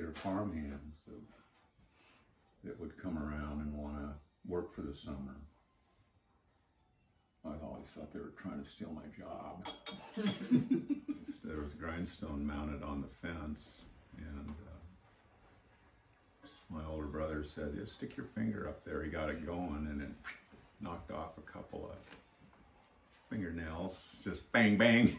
later farmhands that would come around and want to work for the summer. I always thought they were trying to steal my job. There was a grindstone mounted on the fence, and my older brother said, "Just stick your finger up there." He got it going, and it knocked off a couple of fingernails. Just bang, bang.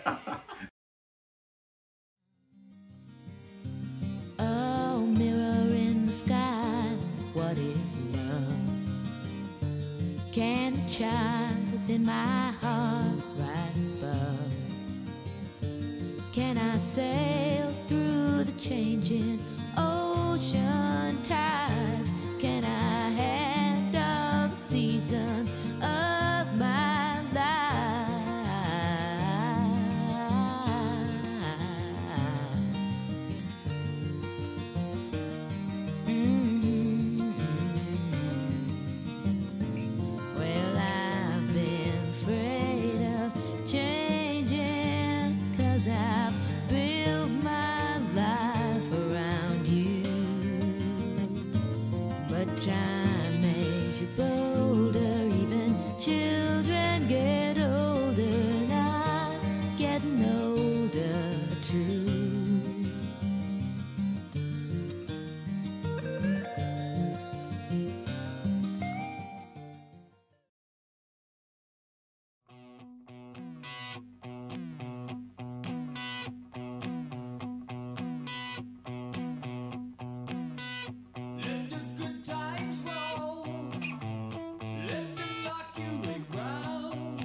Oh, mirror in the sky, what is love? Can the child within my heart rise above? Can I sail through the changing ocean tides? Can I handle the seasons of my life? Well, I've been afraid of changing, 'cause I've built my life around you. But time makes you bolder, even children get older, and I'm getting older too. Let the good times roll. Let them knock you around.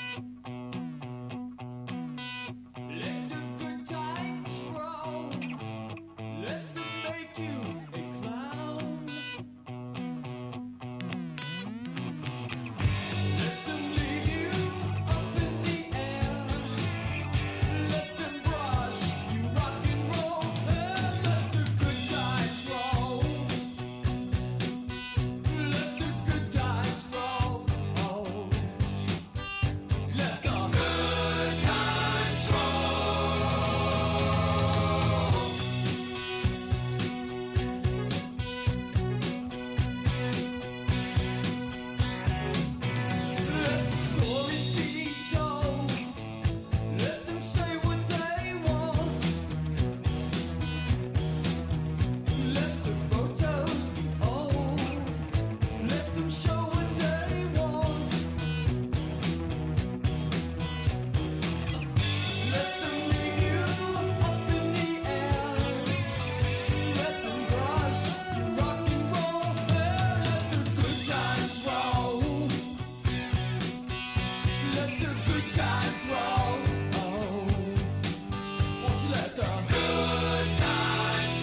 Let the good times roll. Let them make you a clown. Let them leave you up in the air. Let them brush you rock and roll. And let the good times roll. Let the good times roll. Let the good times Let the stories be told. Let them say what they want. Let the photos be old. Let them show what they want. Let them leave you up in the air. Let them brush you rock and roll. Let the good times roll. Let the good times roll. Won't you let the good times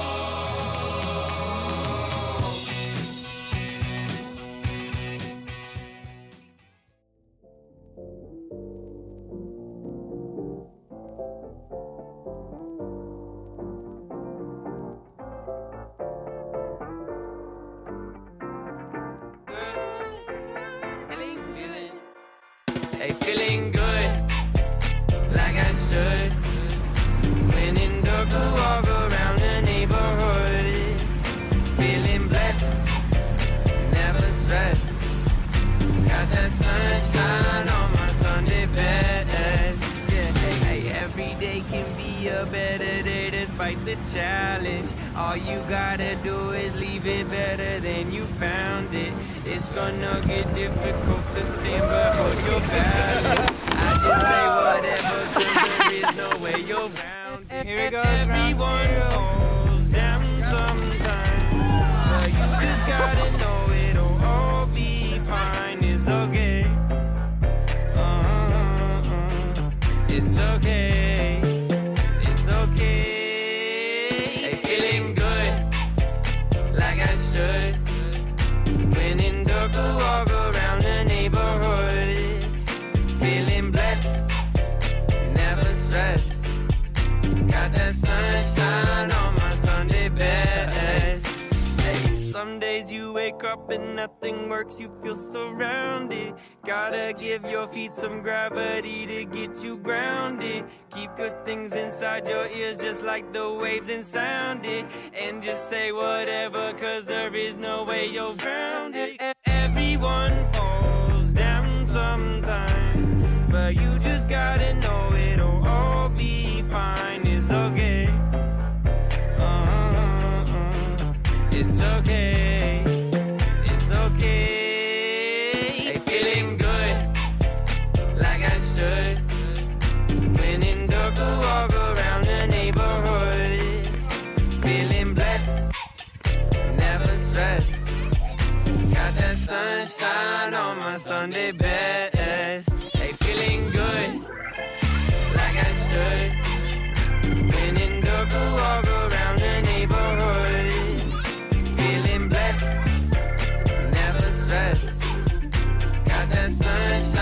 roll? Hey, feeling good, like I should. When in dark, I walk around the neighborhood. Feeling blessed, never stressed. Got that sunshine on my Sunday best. Yeah, hey, every day can be a better day despite the challenge. All you gotta do is leave it better than you found it. It's gonna get difficult to stand, but hold your balance. I just say whatever, 'cause there is no way you're round it. Here we go, Everyone falls down sometimes, but you just gotta know it'll all be fine. It's okay. It's okay. It's okay. Hey, feeling good, like I should. When in dark, I walk around the neighborhood. Feeling blessed, never stressed. Got that sunshine on my Sunday best. Hey, some days you wake up stop and nothing works, you feel surrounded. Gotta give your feet some gravity to get you grounded. Keep good things inside your ears just like the waves and sound it. And just say whatever, cause there is no way you're grounded. Everyone falls down sometimes, but you just gotta know it'll all be fine. It's okay. It's okay. It's okay. Hey, feeling good, like I should. When in dark, I walk around the neighborhood. Feeling blessed, never stressed. Got that sunshine on my Sunday best. Hey, feeling good, like I should. When in dark, I walk around the neighborhood. Feeling blessed, never stressed. Got that sunshine